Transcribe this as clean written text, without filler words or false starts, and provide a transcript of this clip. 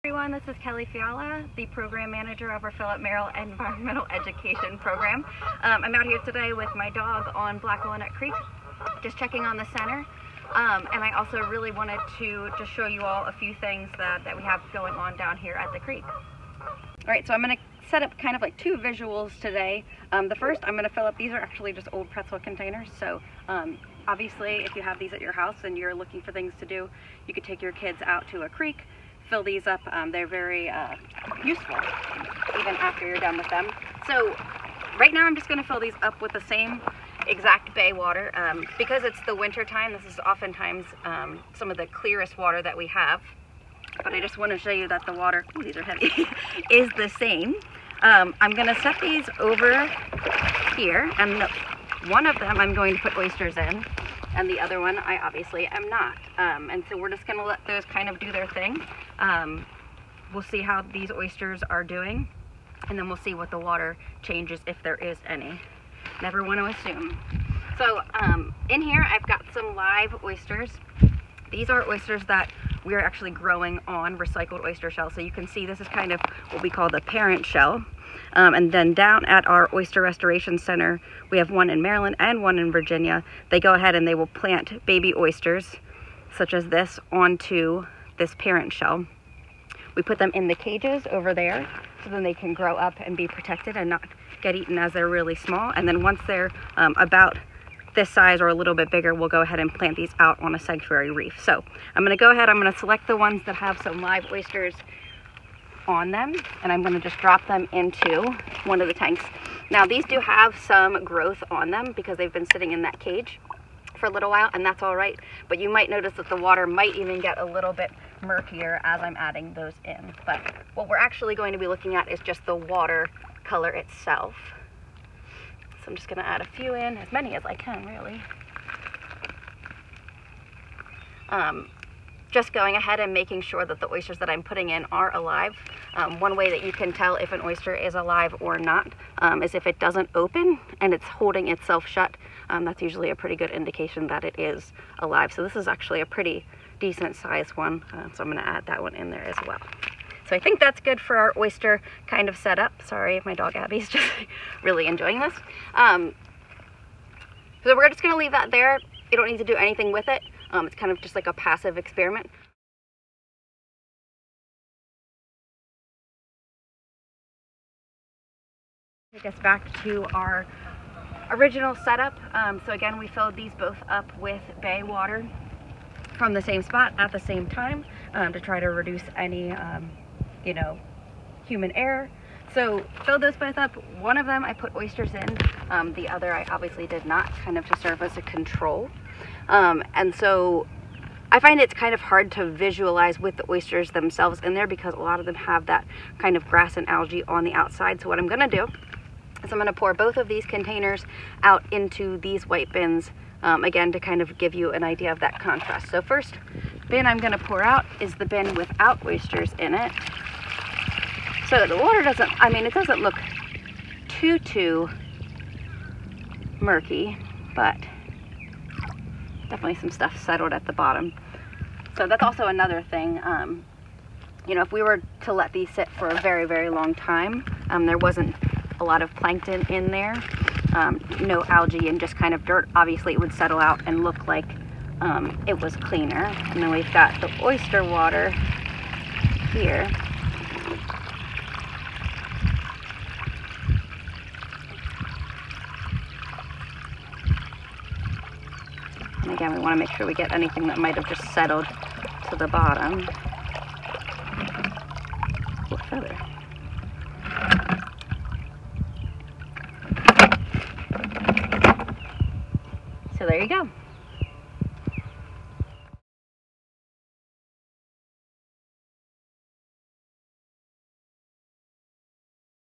Everyone, this is Kelly Fiala, the program manager of our Philip Merrill Environmental Education Program. I'm out here today with my dog on Black Walnut Creek, just checking on the center. And I also really wanted to just show you all a few things that we have going on down here at the creek. All right, so I'm going to set up kind of like two visuals today. The first, I'm going to fill up, these are actually just old pretzel containers. So obviously, if you have these at your house and you're looking for things to do, you could take your kids out to a creek, fill these up. They're very useful even after you're done with them. So right now I'm just going to fill these up with the same exact bay water. Because it's the winter time, this is oftentimes some of the clearest water that we have. But I just want to show you that the water, ooh, these are heavy, is the same. I'm going to set these over here, and one of them I'm going to put oysters in, and the other one I obviously am not. And so we're just going to let those kind of do their thing. We'll see how these oysters are doing, and then we'll see what the water changes, if there is any. Never want to assume. So in here I've got some live oysters. These are oysters that we're actually growing on recycled oyster shells. So you can see this is kind of what we call the parent shell. And then down at our Oyster Restoration Center, we have one in Maryland and one in Virginia. They go ahead and they will plant baby oysters, such as this, onto this parent shell. We put them in the cages over there, so then they can grow up and be protected and not get eaten as they're really small. And then once they're about this size or a little bit bigger, we'll go ahead and plant these out on a sanctuary reef. So I'm going to go ahead, I'm going to select the ones that have some live oysters on them, and I'm going to just drop them into one of the tanks. Now these do have some growth on them because they've been sitting in that cage for a little while, and that's all right, but you might notice that the water might even get a little bit murkier as I'm adding those in. But what we're actually going to be looking at is just the water color itself. So I'm just going to add a few in, as many as I can really. Just going ahead and making sure that the oysters that I'm putting in are alive. One way that you can tell if an oyster is alive or not is if it doesn't open and it's holding itself shut. That's usually a pretty good indication that it is alive. So this is actually a pretty decent sized one. So I'm going to add that one in there as well. So I think that's good for our oyster kind of setup. Sorry, my dog Abby's just really enjoying this. So we're just going to leave that there. You don't need to do anything with it. It's kind of just like a passive experiment. Take us back to our original setup. So again, we filled these both up with bay water from the same spot at the same time to try to reduce any human error. So filled those both up. One of them I put oysters in, the other I obviously did not, kind of to serve as a control. And so I find it's kind of hard to visualize with the oysters themselves in there because a lot of them have that kind of grass and algae on the outside. So what I'm going to do is I'm going to pour both of these containers out into these white bins, again, to kind of give you an idea of that contrast. So first bin I'm going to pour out is the bin without oysters in it. So the water doesn't, it doesn't look too murky, but definitely some stuff settled at the bottom. So that's also another thing. If we were to let these sit for a very, very long time, there wasn't a lot of plankton in there, no algae and just kind of dirt, obviously it would settle out and look like it was cleaner. And then we've got the oyster water here. And again, we want to make sure we get anything that might have just settled to the bottom. Ooh, feather. So there you go.